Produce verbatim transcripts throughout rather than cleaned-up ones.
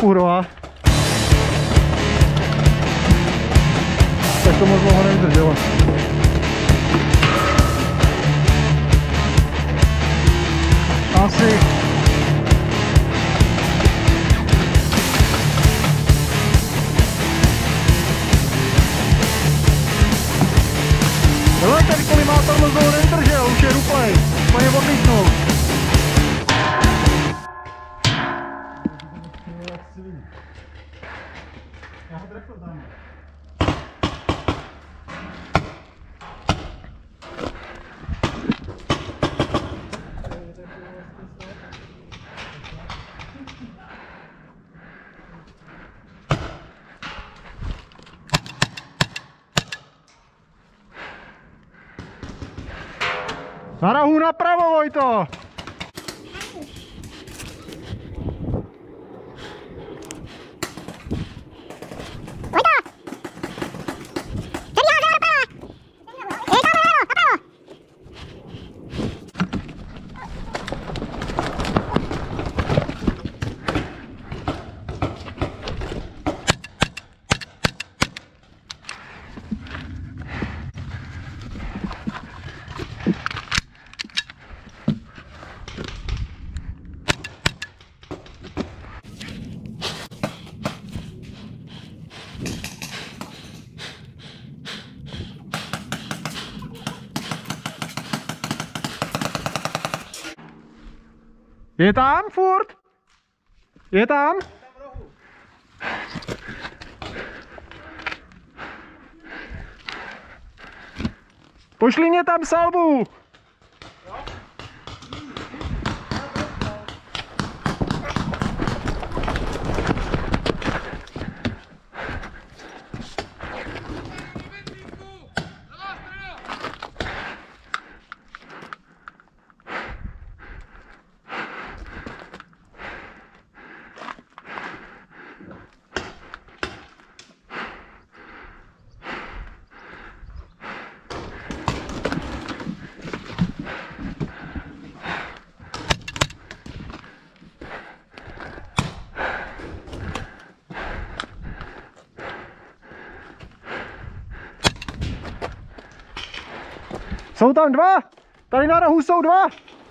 kurva. Tak to moc dlouho nevydrželo. Asi. Hele, ten kolimátor moc dlouho nevydržel, už je ruplej. Úplně odlítnul. Já ho trefil tam. Na rohu napravo, Vojto! Je tam furt? Je tam? Pošli mě tam salvu! Jsou tam dva! Tady na rohu jsou dva!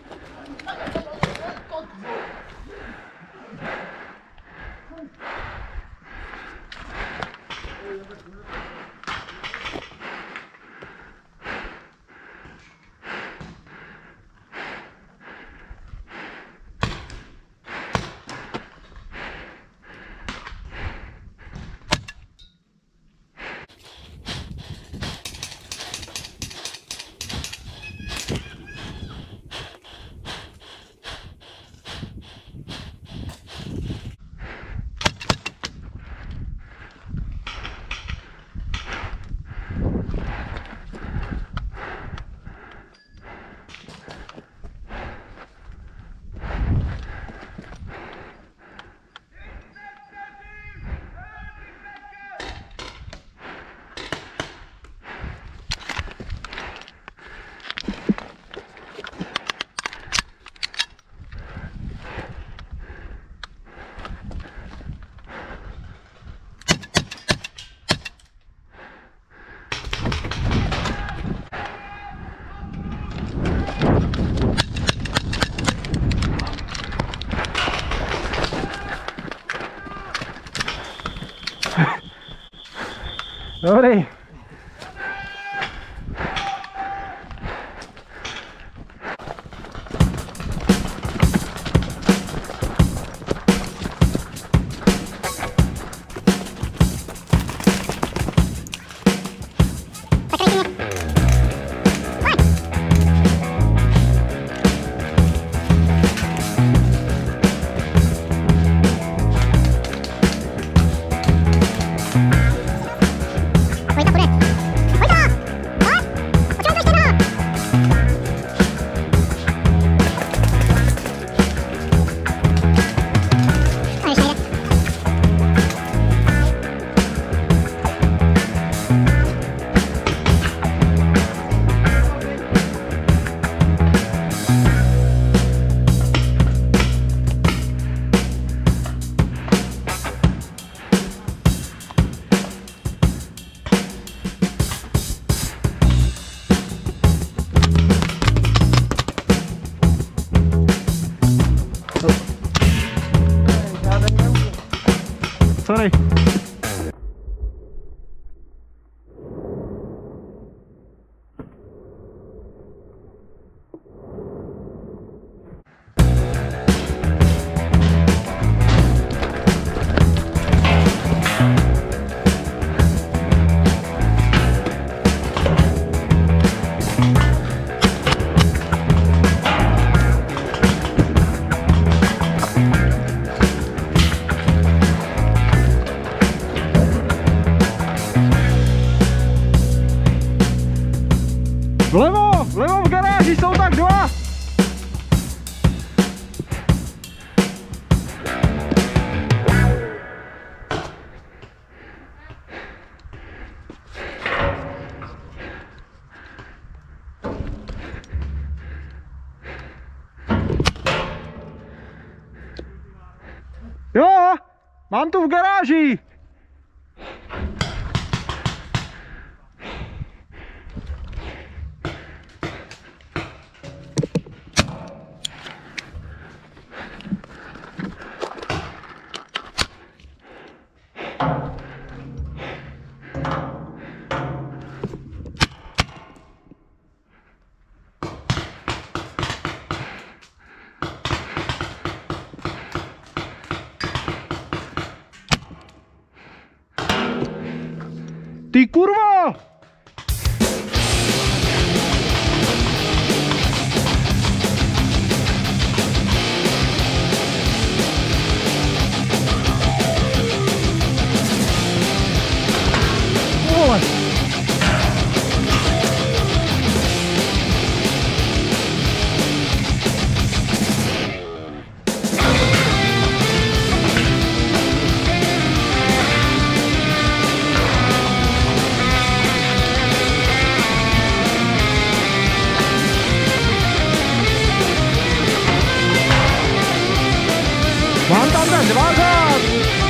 Dobrý. Ahojte. sorry. Vlevo, vlevo v garáži jsou tak dva. Jo, mám tu v garáži. Ty kurvo! Vole! Mám tam ten dvakrát!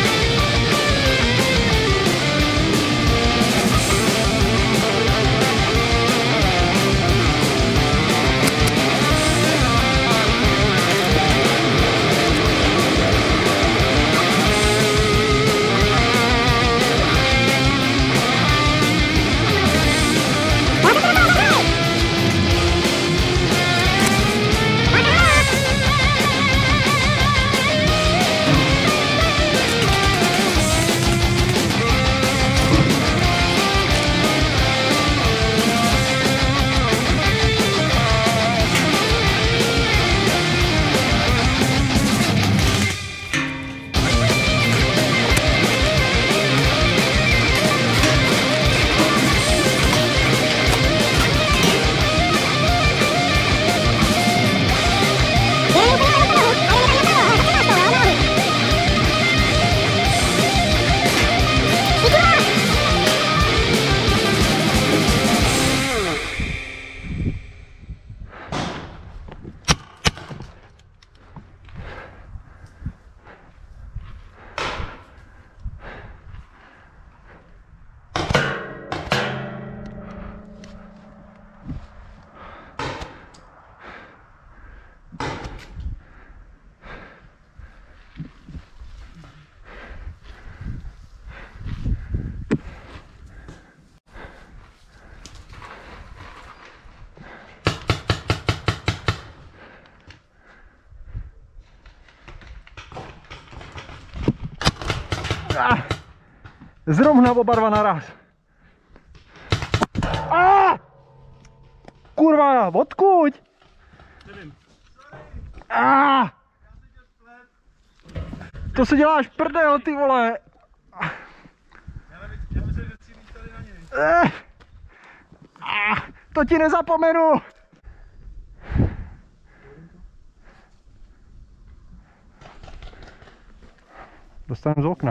Ah, zrovna oba dva naraz. Ah, kurva, odkud? Nevím. Ah, to si děláš prdel, ty vole. Já nevím, já myslím, že cílíš tady na něj. Eh, ah, to ti nezapomenu. Dostanu z okna.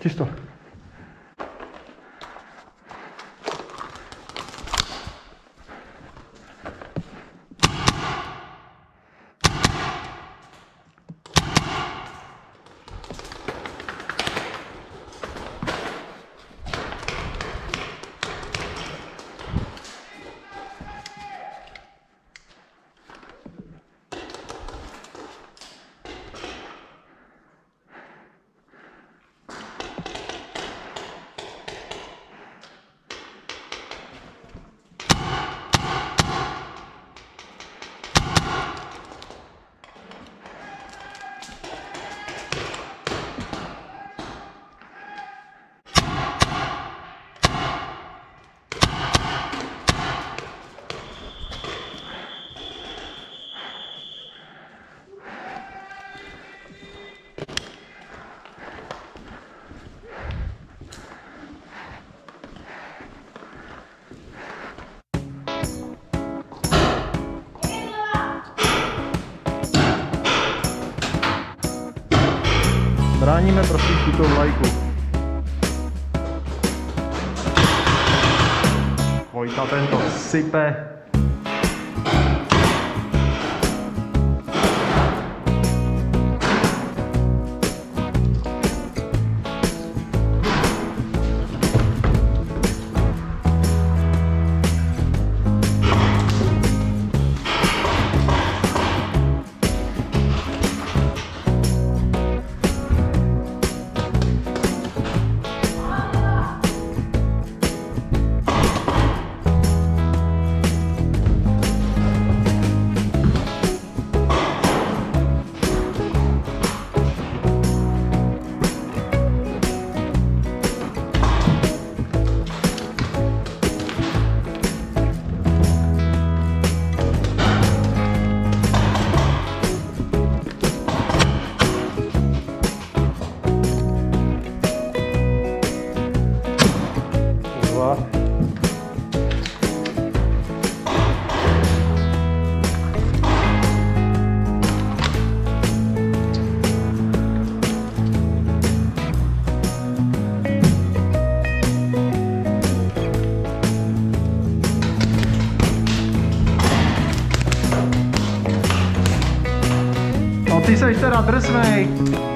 Čisto. Bráníme prosím tuto vlajku. Vojta tento sype. Ty seš teda drsnej.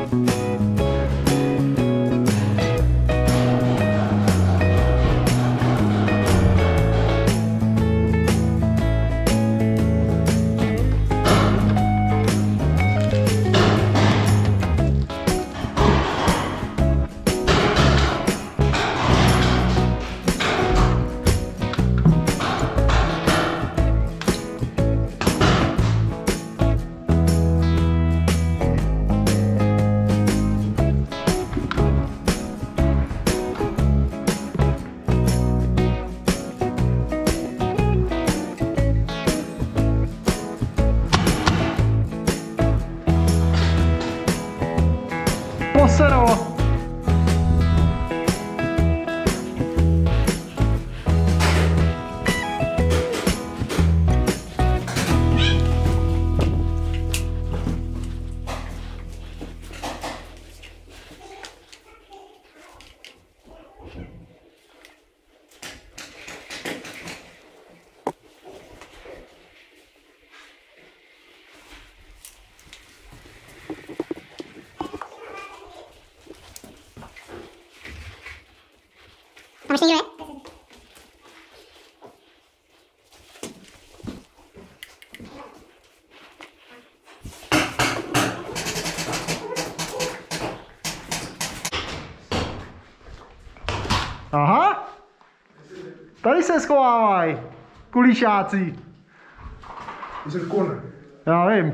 Posero! Tam ještě někdo je? Aha! Tady se schovávají kulišáci. Is er corner? Já vím.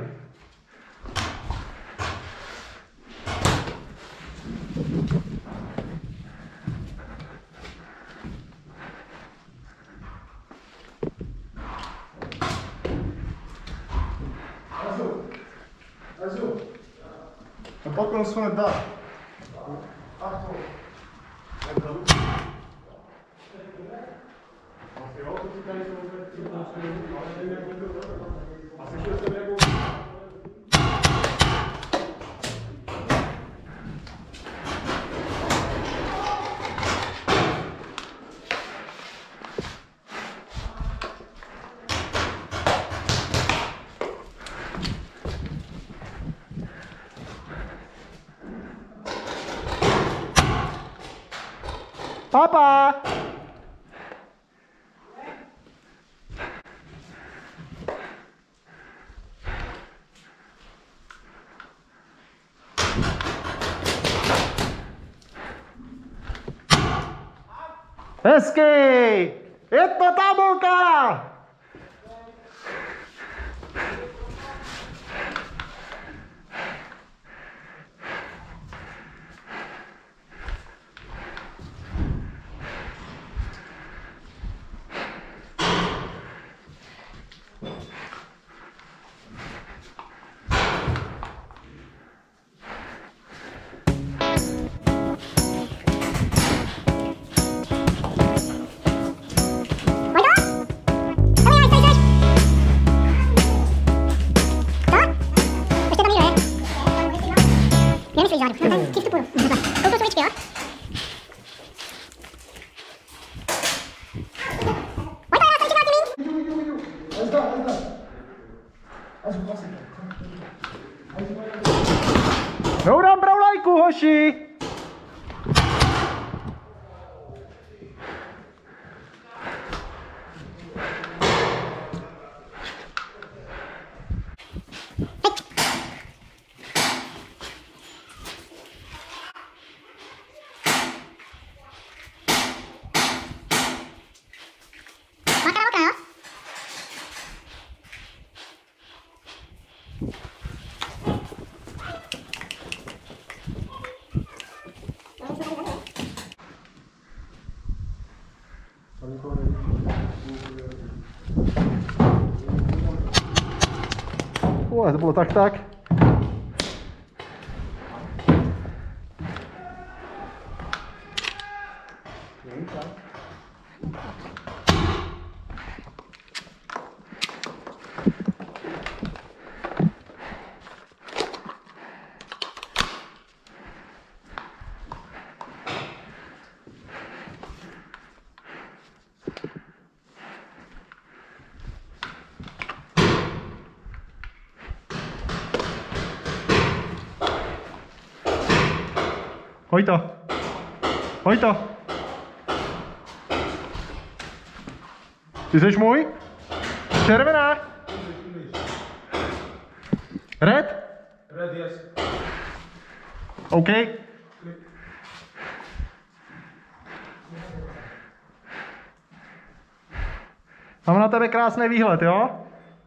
Also, dan pakken we ons van het dak. Achterop. Papa! Hezky! Je to tabulka! Čistě půl. Kouknu sluníčky, jo? Pojď, já sluníček na tím. Doudám braulajku, hoši! Oj, to bylo tak tak. Hoď to. Hoď to. Ty jsi můj? Červená. Red? Red, yes. OK. Mám na tebe krásný výhled, jo?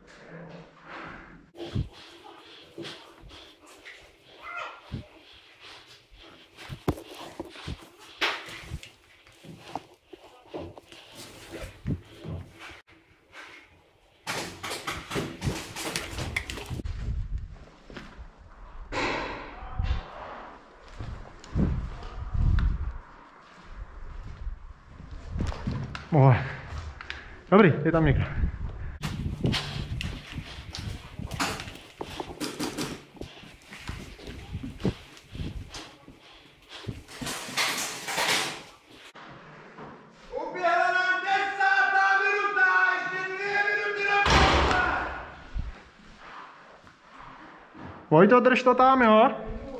Oh. Dobrý, je tam někdo. Uběhla nám desátá minuta, ještě dvě minuty do konce. Vojto, drž to tam, jo?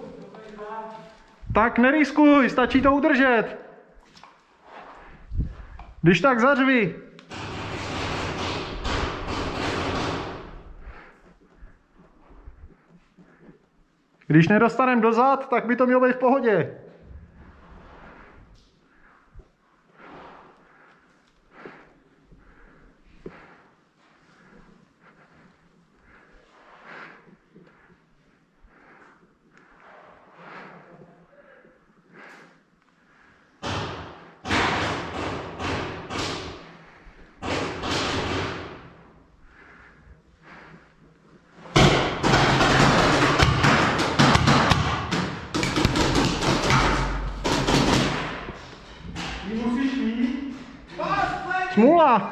Tak neriskuj, stačí to udržet. Když tak zařvi. Když nedostanem dozad, tak by to mělo být v pohodě. Smůla!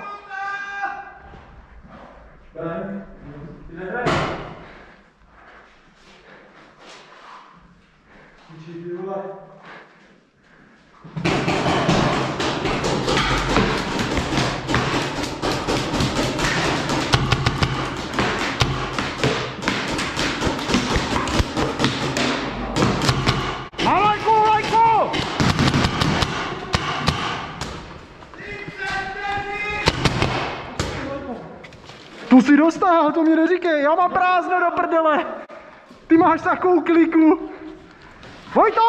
Co jsi dostal? To mi neříkej, já mám prázdno do prdele. Ty máš takovou kliku. Vojto!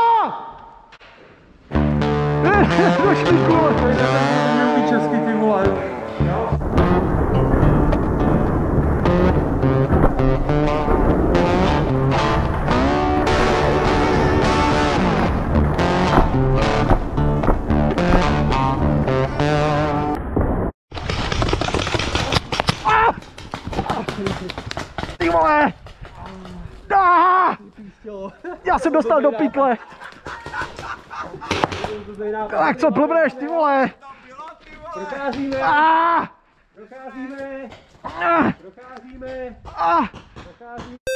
Do šlíku, vole. Ty český, ty vole. Ty vole! Ah! Já jsem dostal do pytle. Tak co blbneš, ty vole? Procházíme! Ah! Procházíme! Ah! Procházíme! Ah! Procházíme!